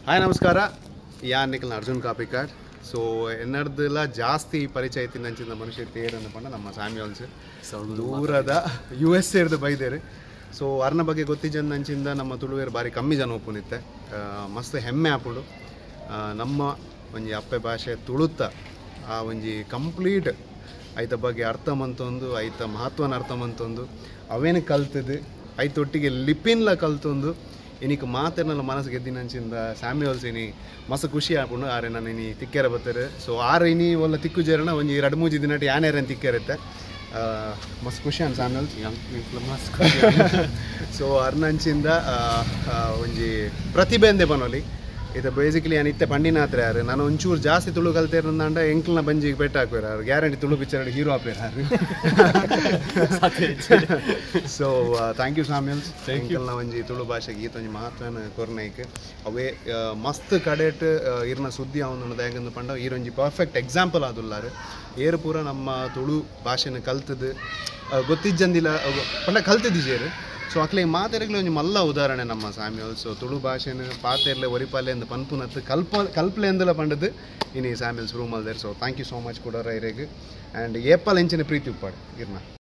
hi ನಮಸ್ಕಾರ ಯಾನ್ Nikhil Arjun Kapikad so ಎನ್ನರ್ದೆಲ್ಲ ಜಾಸ್ತಿ ಪರಿಚಯ ಐತಿನಂಚಿನ ಮನುಷ್ಯ ತೇರನ್ನು ಪಂಡ ನಮ್ಮ ಸ್ಯಾಮ್ಯುಯಲ್ಸ್ ದೂರದ ಯು ಎಸ್ ಎರ್ದು ಬೈದೇರು ಸೊ ಅರ್ನ ಬಗ್ಗೆ ಗೊತ್ತಿದ್ದಂಚಿಂದ ನಮ್ಮ ತುಳುವೇರು ಭಾರಿ ಕಮ್ಮಿ ಜನ ಒಪ್ಪುನಿತ್ತೆ ಮಸ್ತ್ ಹೆಮ್ಮೆ ಆಪುಡು ನಮ್ಮ ಒಂಜಿ ಅಪ್ಪೆ ಭಾಷೆ ತುಳುತ್ತ ಆ ಒಂಜಿ ಕಂಪ್ಲೀಟ್ ಐತ ಬಗ್ಗೆ ಅರ್ಥ ಮಂತೊಂದು ಐತ ಮಹತ್ವನ ಅರ್ಥ ಮಂತೊಂದು ಅವೇನು ಕಲ್ತದು ಐತೊಟ್ಟಿಗೆ ಲಿಪಿನ್ಲ ಕಲ್ತೊಂದು ಇನಿಕ್ ಮಾತೇನಲ್ಲ ಮನಸ್ಸು ಗೆದ್ದಿನಂಚಿಂದ ಸ್ಯಾಮ್ಯುಯಲ್ಸ್ ಇನಿ ಮಸ್ತ್ ಖುಷಿ ಆಪುಂಡು ಆರೆ ನಾನು ಇನಿ ತಿಕ್ಕೆರ ಬತ್ತಾರೆ ಸೊ ಆರು ಇನಿ ಒಲ್ಲ ತಿಕ್ಕು ಜೇರಣ ಒಂಜಿ 2-3 ದಿನ ಯಾನೇರೇನು ತಿಕ್ಕೆರತ್ತೆ ಮಸ್ತ್ ಖುಷಿ ಅನ್ ಸ್ಯಾಮ್ಯುಯಲ್ಸ್ ಮಸ್ತ್ ಸೊ ಅರ್ನಂಚಿಂದ ಒಂಜಿ ಪ್ರತಿಭೆಂದೆ ಬನೋಲಿ ಇದು ಬೇಸಿಕಲಿ ನಾನು ಇತ್ತೆ ಪಂಡಿನಾತ್ರೆ ಯಾರು ನಾನು ಒಂಚೂರು ಜಾಸ್ತಿ ತುಳು ಕಲ್ತಿರಂದ ಎಂಕ್ಲನ ಬಂಜಿಗೆ ಬೆಟ್ಟ ಹಾಕ್ಬೇರ ಅವ್ರು ಗ್ಯಾರಂಟಿ ತುಳು ಪಿಕ್ಚರ್ ಹೀರೋ ಹಾಕ್ಬೇರ ಯಾರು ಸೊ ಥ್ಯಾಂಕ್ ಯು ಸ್ಯಾಮ್ಯುಯಲ್ಸ್ ಎಂಕಲ್ನ ಒಂಜಿ ತುಳು ಭಾಷೆಗೆ ಈತೊಂಜಿ ಮಹತ್ವನ ಕೊರ್ನೈಕ್ ಅವೇ ಮಸ್ತ್ ಕಡೆಟ್ ಇರ್ನ ಸುದ್ದಿ ಅವನು ದಯಗಂದು ಪಂಡ ಈರೊಂಜಿ ಪರ್ಫೆಕ್ಟ್ ಎಕ್ಸಾಂಪಲ್ ಆದುಲ್ಲಾರು ಏರು ಪೂರ ನಮ್ಮ ತುಳು ಭಾಷೆನ ಕಲ್ತದು ಗೊತ್ತಿಜ್ಜಂದಿಲ್ಲ ಪಂಡ ಕಲ್ತಿದ್ದೀಜೇರು ಸೊ ಅಕ್ಲೆ ಮಾತೆರೆಗ್ಲೆ ಒಂಜಿ ಮಲ್ಲ ಉದಾಹರಣೆ ನಮ್ಮ ಸ್ಯಾಮ್ಯುಯಲ್ಸ್ ಸೊ ತುಳು ಭಾಷೆನ ಪಾತೆರ್ಲೆ ಒರಿಪಾಲೆ ಎಂದು ಪನ್ಪುನತ್ತು ಕಲ್ಪಲೆ ಎಂದಲ ಪಂಡದು ಇನಿ ಸ್ಯಾಮ್ಯುಯಲ್ಸ್ ರೂಮಲ್ದೇರು so thank you so much ಕೊಡೋರ ಇರೆಗ್ ಆ್ಯಂಡ್ ಏಪಲ್ ಎಂಚಿನ ಪ್ರೀತಿ ಉಪ್ಪಾಡು ಇರ್ನ